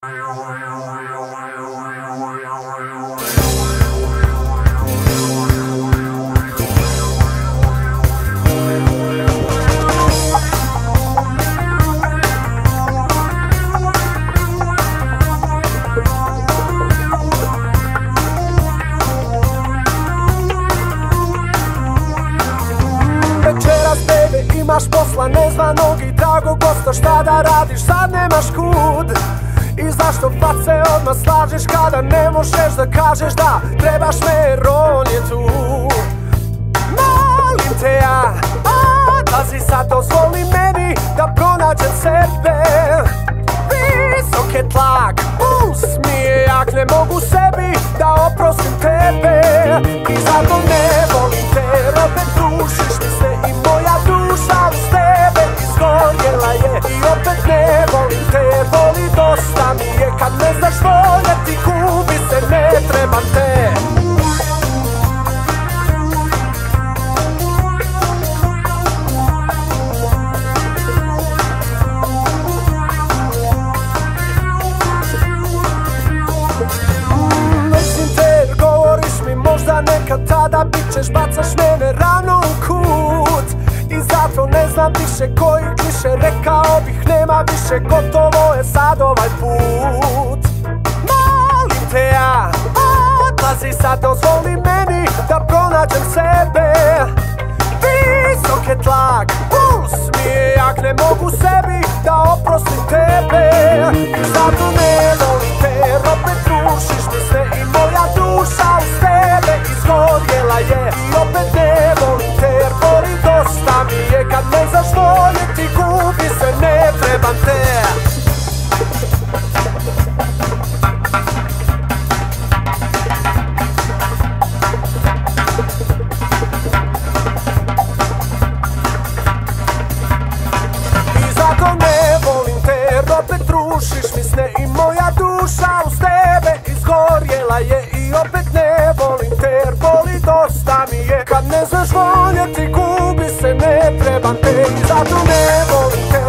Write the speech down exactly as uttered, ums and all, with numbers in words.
Imaš posla nezvanog i dragog gosta, šta da radiš, sad nemaš kud. I zašto face odmah slažeš kada ne možeš da kažeš da trebaš me jer on je tu. Molim te ja, odlazi sad, dozvoli meni da pronađem sebe. Visok je tlak, puls mi je jak, ne mogu sebi da oprostim tebe. I zato ne volim te jer opet rušiš mi se i moja duša uz tebe izgorjela je. I opet ne volim te jer voli dosta mi je kad ne znaš voljeti, gubi se, ne trebam te. Možda nekad tada bit ćeš, bacaš mene rano u kut. I zato ne znam više koji kliše, rekao bih nema više, gotovo je sad ovaj put. Molim te ja, odlazi sad, dozvoli meni da pronađem sebe. Visok je tlak, puls mi je jak, ne mogu sebi da oprostim tebe. I zato ne volim te jer opet rušiš mi sve i moja duša uz tebe izgorjela je. I opet ne volim te jer boli dosta mi je kad ne znaš voljeti, gubi se, ne trebam te. Rušiš mi sne i moja duša uz tebe izgorjela je. I opet ne volim te jer boli dosta mi je kad ne znaš voljeti, gubi se, ne trebam te. I zato ne volim te.